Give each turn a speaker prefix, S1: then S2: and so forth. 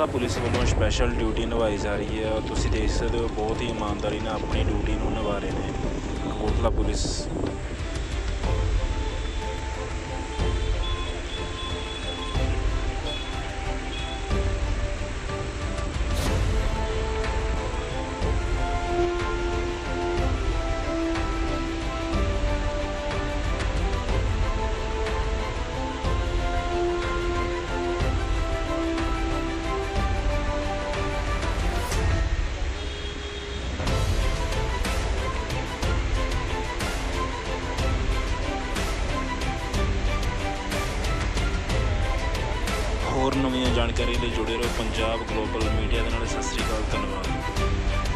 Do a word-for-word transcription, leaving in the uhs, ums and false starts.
S1: Kapurthala police वालों special duty निभाई जा रही है और तुसीं देख सकते हो बहुत ही ईमानदारी नाल अपनी ड्यूटी नूं निभा रहे हैं कपूरथला पुलिस। होर नवीं जानकारी लिए जुड़े रहो पंजाब ग्लोबल मीडिया के नाल। सत श्री अकाल, धन्यवाद।